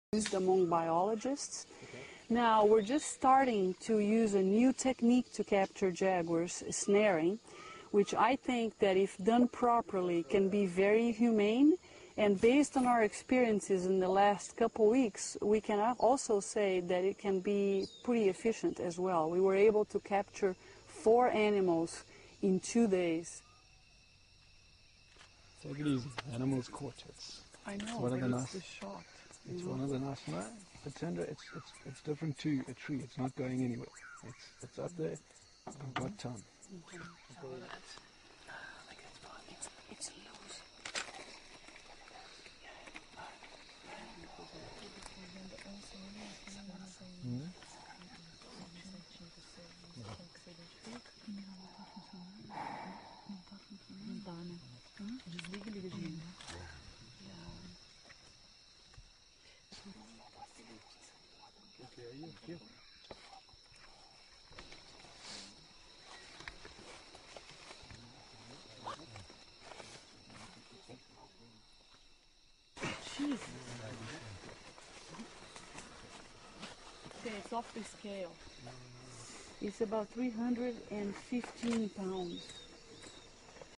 used among biologists. Now we're just starting to use a new technique to capture jaguars, snaring, which I think that if done properly can be very humane, and based on our experiences in the last couple weeks, we can also say that it can be pretty efficient as well. We were able to capture 4 animals in 2 days. Take it easy. Animals caught. I know, it's one of the nice, the shot. It's one of the nice. No, but Sandra, it's different to a tree. It's not going anywhere. It's up there. I've got time. It's loose. Desliga e liga de novo. Jesus. Okay, it's off the scale. It's about 315 pounds.